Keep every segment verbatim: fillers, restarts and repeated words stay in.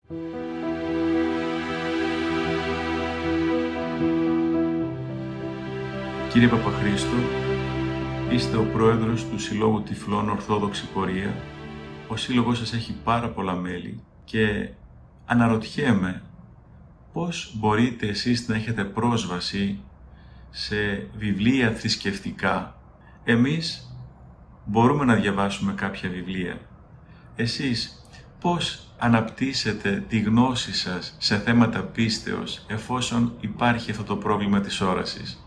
Κύριε Παπαχρήστο, είστε ο πρόεδρος του Συλλόγου Τυφλών Ορθόδοξη Πορεία. Ο σύλλογος σας έχει πάρα πολλά μέλη και αναρωτιέμαι πώς μπορείτε εσείς να έχετε πρόσβαση σε βιβλία θρησκευτικά. Εμείς μπορούμε να διαβάσουμε κάποια βιβλία. Εσείς πώς αναπτύσσετε τη γνώση σας σε θέματα πίστεως εφόσον υπάρχει αυτό το πρόβλημα της όρασης?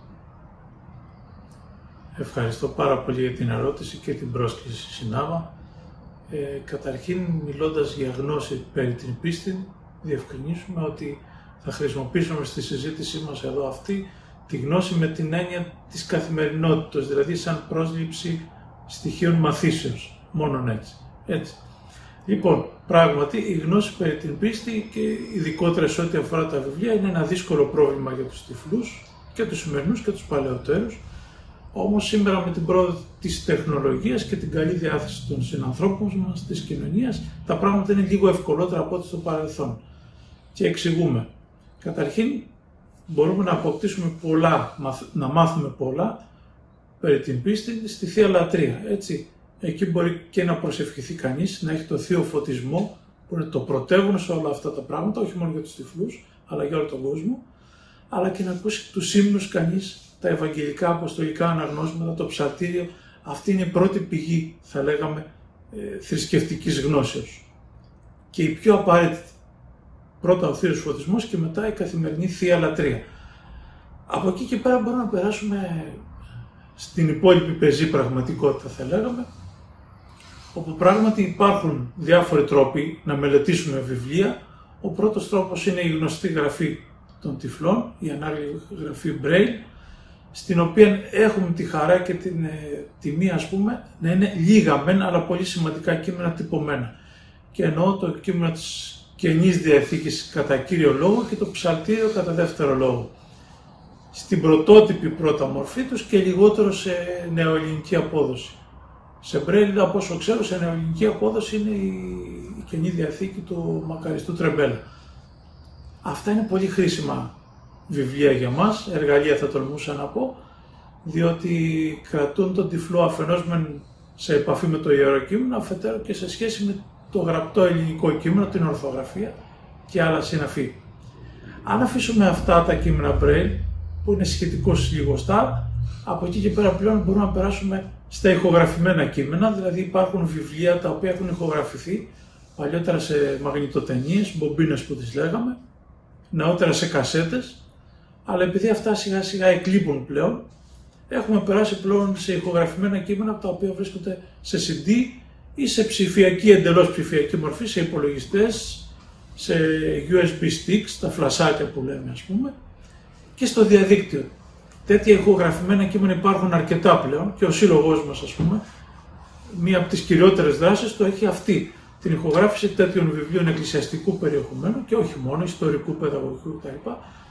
Ευχαριστώ πάρα πολύ για την ερώτηση και την πρόσκληση, Συνάβα. Ε, καταρχήν, μιλώντας για γνώση περί την πίστη, διευκρινίσουμε ότι θα χρησιμοποιήσουμε στη συζήτησή μας εδώ αυτή τη γνώση με την έννοια της καθημερινότητας, δηλαδή σαν πρόσληψη στοιχείων μαθήσεως, μόνον έτσι. έτσι. Λοιπόν, πράγματι, η γνώση περί την πίστη και ειδικότερα σε ό,τι αφορά τα βιβλία είναι ένα δύσκολο πρόβλημα για τους τυφλούς και τους σημερινούς και τους παλαιότερους. Όμως σήμερα με την πρόοδο της τεχνολογίας και την καλή διάθεση των συνανθρώπων μας, της κοινωνίας, τα πράγματα είναι λίγο ευκολότερα από ό,τι στο παρελθόν. Και εξηγούμε. Καταρχήν μπορούμε να αποκτήσουμε πολλά, να μάθουμε πολλά περί την πίστη στη Θεία Λατρεία. Έτσι. Εκεί μπορεί και να προσευχηθεί κανείς, να έχει το Θείο Φωτισμό, που είναι το πρωτεύον σε όλα αυτά τα πράγματα, όχι μόνο για τους τυφλούς, αλλά για όλο τον κόσμο, αλλά και να ακούσει τους ύμνους κανείς, τα ευαγγελικά, αποστολικά αναγνώσματα, το ψαλτήριο. Αυτή είναι η πρώτη πηγή, θα λέγαμε, ε, θρησκευτικής γνώσεως. Και η πιο απαραίτητη. Πρώτα ο Θείος Φωτισμός και μετά η καθημερινή Θεία Λατρεία. Από εκεί και πέρα μπορούμε να περάσουμε στην υπόλοιπη πεζή πραγματικότητα, θα λέγαμε, όπου πράγματι υπάρχουν διάφοροι τρόποι να μελετήσουμε βιβλία. Ο πρώτος τρόπος είναι η γνωστή γραφή των τυφλών, η ανάγλυφη γραφή Braille, στην οποία έχουμε τη χαρά και την ε, τιμή, ας πούμε, να είναι λίγα μεν, αλλά πολύ σημαντικά κείμενα τυπωμένα. Και εννοώ το κείμενο της Καινής Διαθήκης κατά κύριο λόγο και το ψαλτήριο κατά δεύτερο λόγο. Στην πρωτότυπη πρώτα μορφή τους και λιγότερο σε νεοελληνική απόδοση. Σε Μπρέιλ, από όσο ξέρω, σε νεοελληνική απόδοση είναι η, η Καινή Διαθήκη του Μακαριστού Τρεμπέλα. Αυτά είναι πολύ χρήσιμα βιβλία για μας, εργαλεία θα τολμούσα να πω, διότι κρατούν τον τυφλό αφενός σε επαφή με το Ιερό Κείμενο, αφετέρου και σε σχέση με το γραπτό ελληνικό κείμενο, την ορθογραφία και άλλα συναφή. Αν αφήσουμε αυτά τα κείμενα Braille, που είναι σχετικώς λιγοστά, από εκεί και πέρα πλέον μπορούμε να περάσουμε στα ηχογραφημένα κείμενα, δηλαδή υπάρχουν βιβλία τα οποία έχουν ηχογραφηθεί παλιότερα σε μαγνητοτενίες, μπομπίνες που τις λέγαμε, νεότερα σε κασέτες, αλλά επειδή αυτά σιγά σιγά εκλείπουν πλέον, έχουμε περάσει πλέον σε ηχογραφημένα κείμενα τα οποία βρίσκονται σε σι ντι ή σε ψηφιακή, εντελώς ψηφιακή μορφή, σε υπολογιστές, σε γιου ες μπι sticks, τα φλασάκια που λέμε ας πούμε, και στο διαδίκτυο. Τέτοια ηχογραφημένα κείμενα υπάρχουν αρκετά πλέον και ο σύλλογός μας, ας πούμε, μία από τις κυριότερες δράσεις το έχει αυτή, την ηχογράφηση τέτοιων βιβλίων εκκλησιαστικού περιεχομένου και όχι μόνο, ιστορικού, παιδαγωγικού κτλ.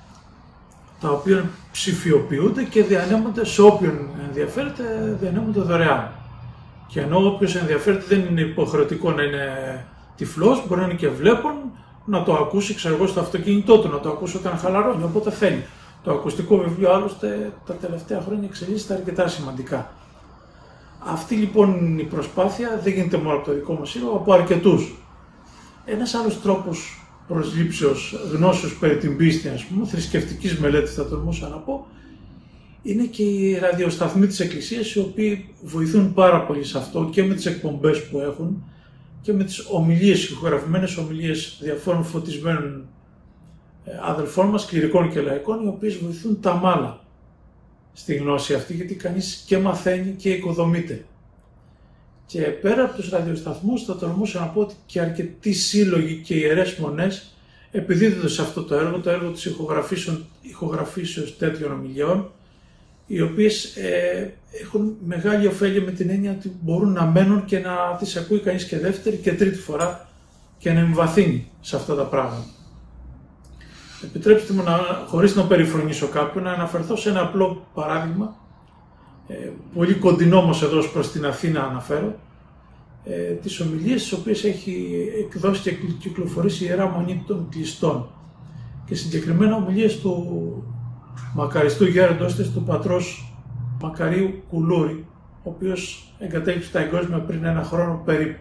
Τα οποία ψηφιοποιούνται και διανέμονται σε όποιον ενδιαφέρεται, διανέμονται δωρεάν. Και ενώ όποιος ενδιαφέρεται δεν είναι υποχρεωτικό να είναι τυφλός, μπορεί να είναι και βλέπον, να το ακούσει, ξέρω εγώ, στο αυτοκίνητό του, να το ακούσει όταν χαλαρώνει, όποτε θέλει. Το ακουστικό βιβλίο άλλωστε τα τελευταία χρόνια εξελίσσεται αρκετά σημαντικά. Αυτή λοιπόν η προσπάθεια δεν γίνεται μόνο από το δικό μας σύλλογο, από αρκετούς. Ένας άλλος τρόπος προσλήψεως γνώσεως περί την πίστη, ας πούμε, θρησκευτικής μελέτης θα τολμούσα να πω, είναι και οι ραδιοσταθμοί της Εκκλησίας, οι οποίοι βοηθούν πάρα πολύ σε αυτό και με τις εκπομπές που έχουν και με τις ομιλίες, ηχογραφημένες ομιλίες διαφόρων φωτισμένων αδελφών μας, κληρικών και λαϊκών, οι οποίες βοηθούν τα μάλα στη γνώση αυτή, γιατί κανείς και μαθαίνει και οικοδομείται. Και πέρα από τους ραδιοσταθμούς θα τολμούσα να πω ότι και αρκετοί σύλλογοι και ιερές μονές επιδίδονται σε αυτό το έργο, το έργο της ηχογραφήσεως τέτοιων ομιλιών, οι οποίες ε, έχουν μεγάλη ωφέλεια με την έννοια ότι μπορούν να μένουν και να τις ακούει κανείς και δεύτερη και τρίτη φορά και να εμβαθύνει σε αυτά τα πράγματα. Επιτρέψτε μου, να, χωρίς να περιφρονήσω κάποιον, να αναφερθώ σε ένα απλό παράδειγμα, ε, πολύ κοντινό όμως εδώ προς την Αθήνα αναφέρω, ε, τις ομιλίες τις οποίες έχει εκδώσει και κυκλοφορήσει η Ιερά Μονή των Κλειστών και συγκεκριμένα ομιλίες του μακαριστού γέροντος της, του πατρός Μακαρίου Κουλούρη, ο οποίος εγκατέλειψε τα εγκόσμια πριν ένα χρόνο περίπου.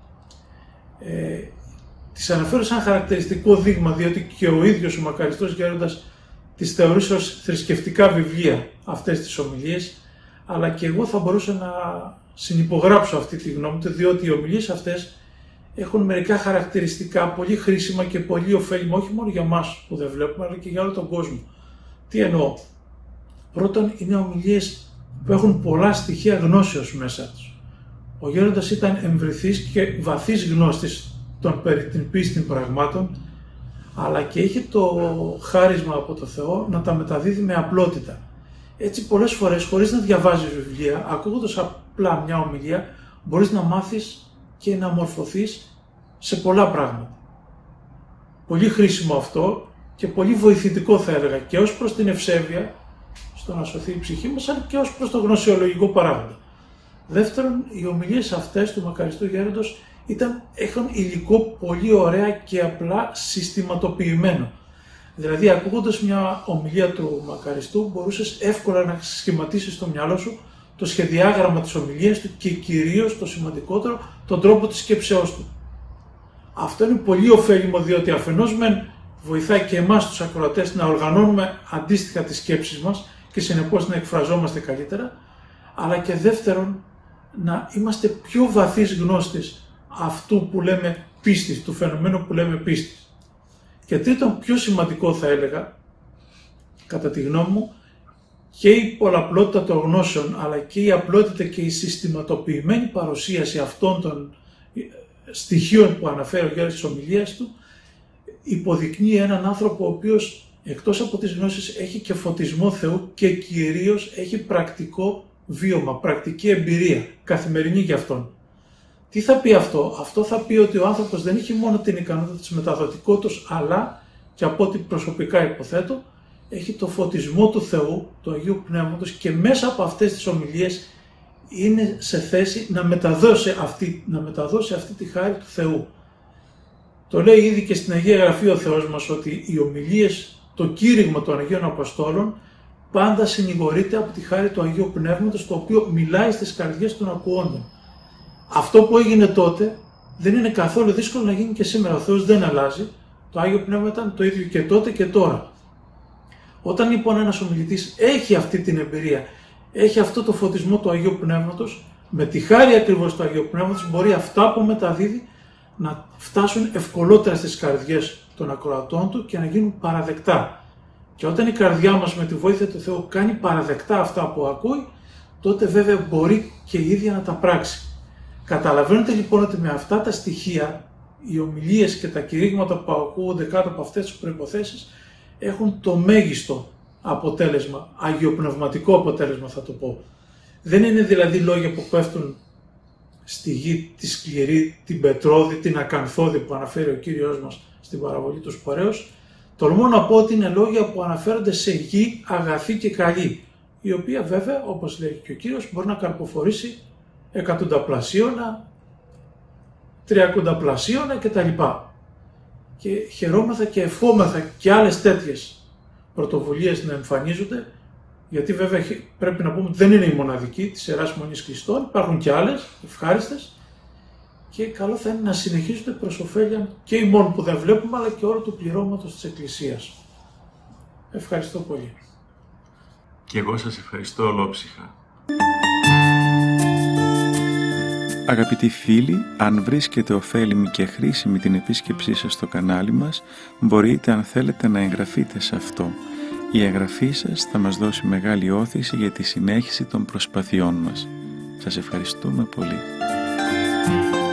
Ε, τις αναφέρω σαν χαρακτηριστικό δείγμα, διότι και ο ίδιος ο μακαριστός γέροντας τις θεωρούσε ως θρησκευτικά βιβλία αυτές τις ομιλίες, αλλά και εγώ θα μπορούσα να συνυπογράψω αυτή τη γνώμη του, διότι οι ομιλίες αυτές έχουν μερικά χαρακτηριστικά πολύ χρήσιμα και πολύ ωφέλιμα, όχι μόνο για μας που δεν βλέπουμε, αλλά και για όλο τον κόσμο. Τι εννοώ? Πρώτον, είναι ομιλίες που έχουν πολλά στοιχεία γνώσεως μέσα τους. Ο γέροντας ήταν εμβρηθής και βαθύς γνώστης των περί την πίστη πραγμάτων, αλλά και είχε το χάρισμα από το Θεό να τα μεταδίδει με απλότητα. Έτσι πολλές φορές, χωρίς να διαβάζεις βιβλία, ακούγοντας απλά μια ομιλία, μπορείς να μάθεις και να μορφωθείς σε πολλά πράγματα. Πολύ χρήσιμο αυτό και πολύ βοηθητικό θα έλεγα και ως προς την ευσέβεια, στο να σωθεί η ψυχή μας, αλλά και ως προς το γνωσιολογικό παράγοντα. Δεύτερον, οι ομιλίες αυτές του μακαριστού γέροντος ήταν, έχουν υλικό πολύ ωραία και απλά συστηματοποιημένο. Δηλαδή, ακούγοντας μια ομιλία του μακαριστού, μπορούσες εύκολα να σχηματίσεις στο μυαλό σου το σχεδιάγραμμα της ομιλίας του και κυρίως το σημαντικότερο, τον τρόπο της σκέψεώς του. Αυτό είναι πολύ ωφέλιμο, διότι αφενός μεν βοηθάει και εμάς τους ακροατές να οργανώνουμε αντίστοιχα τις σκέψεις μας και συνεπώς να εκφραζόμαστε καλύτερα, αλλά και δεύτερον να είμαστε πιο βαθύς γνώστες αυτού που λέμε πίστης, του φαινομένου που λέμε πίστης. Και τρίτον, πιο σημαντικό θα έλεγα, κατά τη γνώμη μου, και η πολλαπλότητα των γνώσεων, αλλά και η απλότητα και η συστηματοποιημένη παρουσίαση αυτών των στοιχείων που αναφέρει ο γέροντας της ομιλίας του, υποδεικνύει έναν άνθρωπο ο οποίος εκτός από τις γνώσεις έχει και φωτισμό Θεού και κυρίως έχει πρακτικό βίωμα, πρακτική εμπειρία, καθημερινή για αυτόν. Τι θα πει αυτό? Αυτό θα πει ότι ο άνθρωπος δεν έχει μόνο την ικανότητα της μεταδοτικότητας, αλλά και από ό,τι προσωπικά υποθέτω, έχει το φωτισμό του Θεού, του Αγίου Πνεύματος και μέσα από αυτές τις ομιλίες είναι σε θέση να μεταδώσει αυτή, να μεταδώσει αυτή τη χάρη του Θεού. Το λέει ήδη και στην Αγία Γραφή ο Θεός μας ότι οι ομιλίες, το κήρυγμα των Αγίων Αποστόλων πάντα συνηγορείται από τη χάρη του Αγίου Πνεύματος, το οποίο μιλάει στις καρδιές των ακουόντων. Αυτό που έγινε τότε δεν είναι καθόλου δύσκολο να γίνει και σήμερα. Ο Θεός δεν αλλάζει. Το Άγιο Πνεύμα ήταν το ίδιο και τότε και τώρα. Όταν λοιπόν ένας ομιλητής έχει αυτή την εμπειρία, έχει αυτό το φωτισμό του Αγίου Πνεύματος, με τη χάρη ακριβώς του Αγίου Πνεύματος μπορεί αυτά που μεταδίδει να φτάσουν ευκολότερα στις καρδιές των ακροατών του και να γίνουν παραδεκτά. Και όταν η καρδιά μας με τη βοήθεια του Θεού κάνει παραδεκτά αυτά που ακούει, τότε βέβαια μπορεί και η ίδια να τα πράξει. Καταλαβαίνετε λοιπόν ότι με αυτά τα στοιχεία, οι ομιλίες και τα κηρύγματα που ακούγονται κάτω από αυτές τις προϋποθέσεις έχουν το μέγιστο αποτέλεσμα, αγιοπνευματικό αποτέλεσμα θα το πω. Δεν είναι δηλαδή λόγια που πέφτουν στη γη τη σκληρή, την πετρώδη, την ακανθώδη που αναφέρει ο Κύριος μας στην παραβολή του Σπορέως. Τολμώ να πω ότι είναι λόγια που αναφέρονται σε γη αγαθή και καλή, η οποία βέβαια, όπως λέει και ο Κύριος, μπορεί να καρποφορήσει εκατονταπλασίωνα, τριακονταπλασίωνα κτλ. Και χαιρόμεθα και ευχόμεθα και άλλες τέτοιες πρωτοβουλίες να εμφανίζονται, γιατί βέβαια πρέπει να πούμε ότι δεν είναι η μοναδική της Ιεράς Μονής Κλειστών, υπάρχουν και άλλες ευχάριστες και καλό θα είναι να συνεχίζονται προς ωφέλεια και ημών που δεν βλέπουμε, αλλά και όλο του πληρώματος της Εκκλησίας. Ευχαριστώ πολύ. Και εγώ σας ευχαριστώ ολόψυχα. Αγαπητοί φίλοι, αν βρίσκετε ωφέλιμη και χρήσιμη την επίσκεψή σας στο κανάλι μας, μπορείτε αν θέλετε να εγγραφείτε σε αυτό. Η εγγραφή σας θα μας δώσει μεγάλη όθηση για τη συνέχιση των προσπαθειών μας. Σας ευχαριστούμε πολύ.